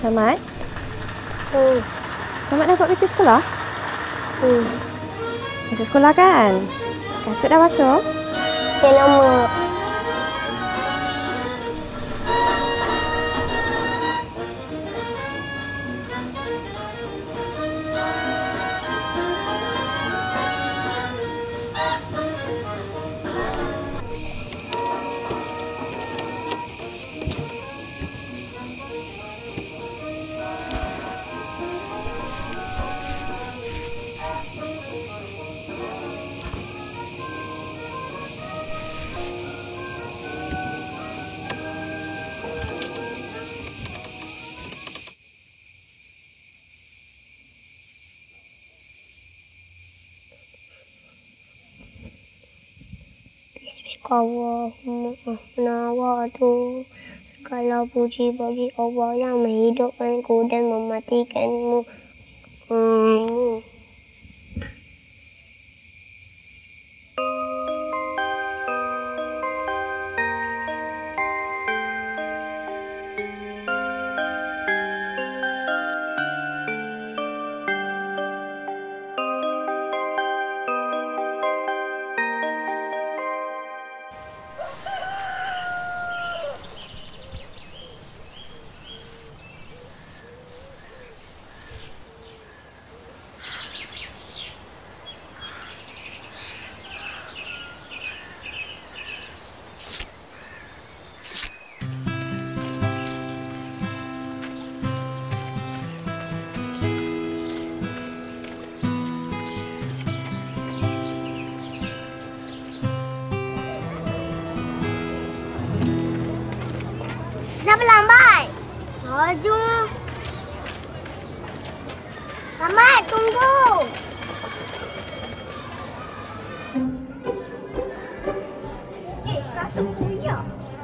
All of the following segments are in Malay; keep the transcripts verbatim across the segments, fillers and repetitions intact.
Samad? Hmm. Samad dah buat kerja sekolah? Hmm. Masuk sekolah kan? Kasut dah basuh? Dah lama. Allahumma nawatu segala puji bagi Allah yang menghidupkanku dan mematikanmu. Hmm. Kenapa lambat? Laju. Samad, tunggu. Eh, rasa buaya.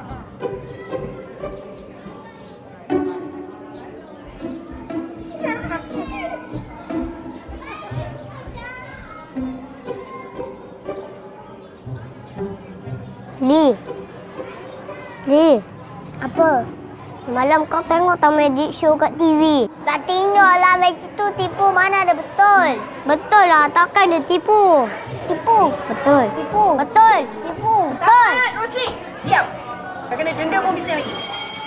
Li. Li. Apa? Semalam kau tengok tak magic show kat T V? Tak tengoklah, magic tu tipu, mana ada betul. Betul lah, takkan dia tipu. Tipu? Betul. Tipu? Betul. Tipu? Betul. Samad, Rosli! Diam! Dah kena denda pun bising lagi.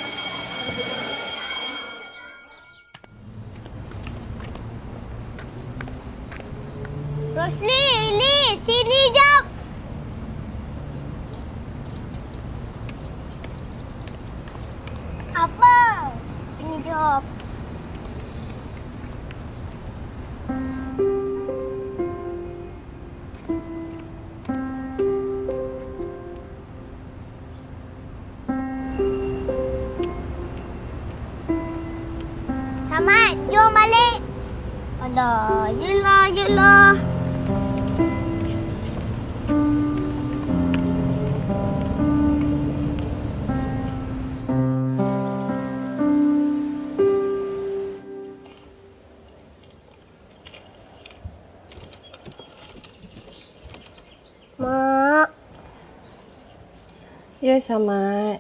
Rosli, ini, sini jap. Apa? Sini jap. Samad, jom balik. Alah, yelah, yelah. Mak. Ya, Samad.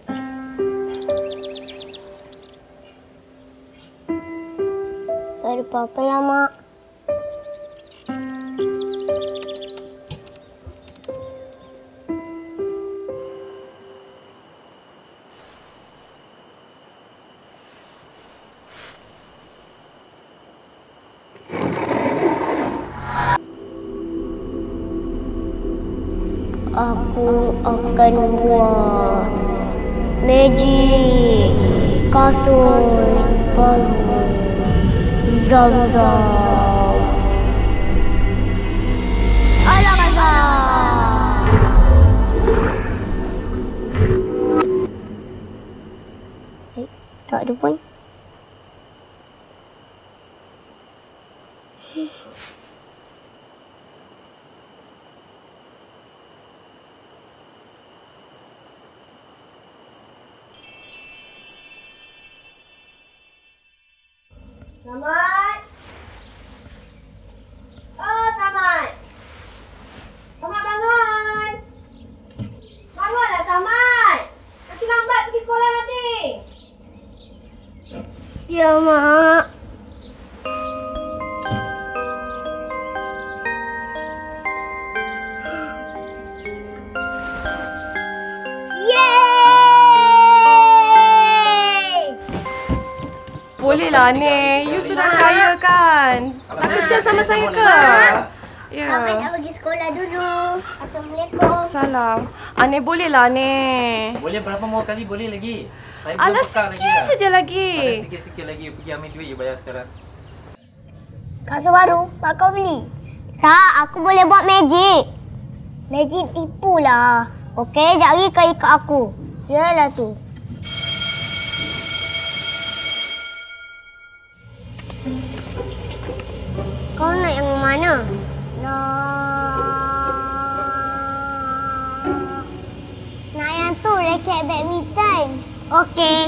Tak ada apa-apa lah, Mak. Aku akan buat magic kasut baru Zam-Zam. Alah Zam-Zam. Eh, tak ada pun. Samad! Oh, Samad! Samad, bangun! Bangunlah, Samad! Nanti lambat pergi sekolah nanti. Ya, Mak. Bolehlah, Nek. You sudah kaya kan? Tak kesian sama saya ke? Ya. Sampai nak pergi sekolah dulu. Assalamualaikum. Salam. Ah, Nek, bolehlah, Nek. Boleh berapa mau kali boleh lagi. Saya Alah, belum tukar lagi. sikit saja lagi. Ada sikit-sikit lagi. Pergi ambil duit, you bayar sekarang. Kasut baru, tak kau beli? Tak, aku boleh buat magic. Magic tipu lah. Okey, sekejap lagi kau ikut aku. Yalah tu. Kau nak yang mana? Nak... Nak yang tu, raket badminton. Okey.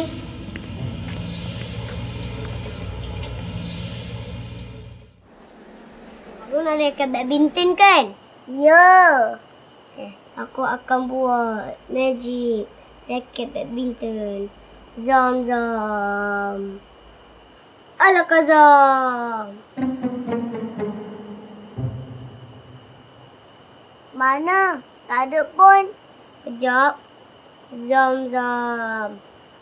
Aku nak raket badminton kan? Ya. Okay. Aku akan buat magic raket badminton. Zam zam. Alakazam. Mana? Tak ada pun. Kejap. Zam zam.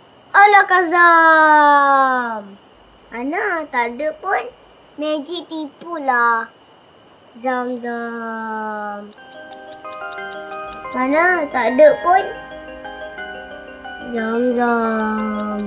Alakazam. Mana? Tak ada pun. Magic tipu lah. Zam zam. Mana? Tak ada pun. Zam zam.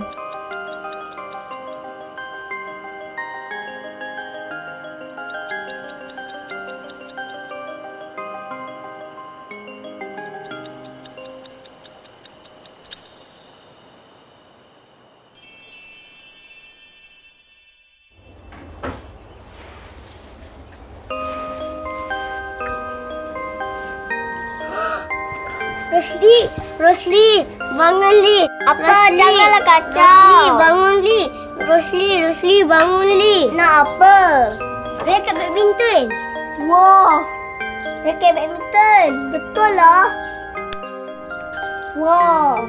Rosli, Rosli, bangun Li. Apa? Rosli, janganlah kacau. Rosli, bangun Li. Rosli, Rosli, bangun Li. Nak apa? Raket badminton. Wah, raket badminton. Betul lah. Wah.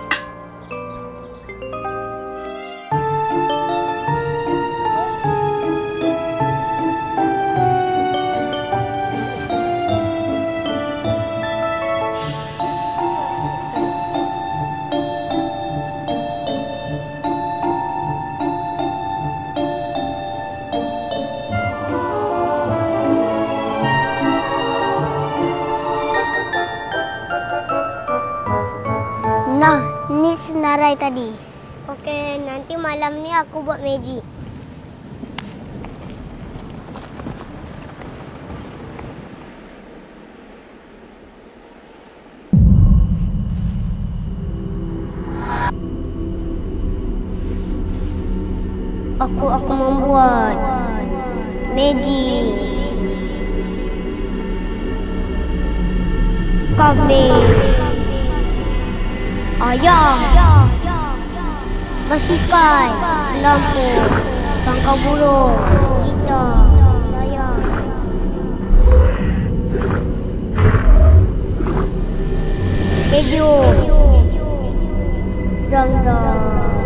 Nah, ni senarai tadi. Okey, nanti malam ni aku buat magic. Aku akan membuat magic. Kambing. Ayam, basikal, lampu, tangkap burung, gitar, layar. Keju, zam-zam,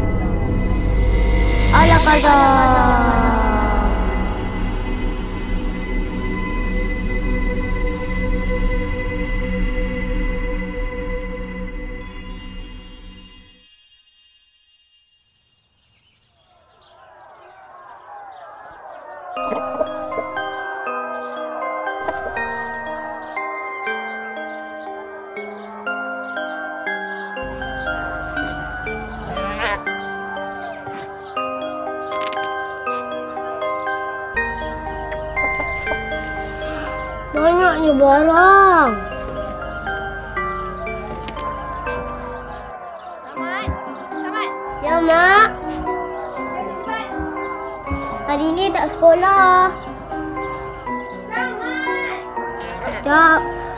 alakazam. Banyaknya barang. Selamat. Selamat. Ya, Mak. Cepat. Hari ni tak sekolah. Selamat. Sekejap.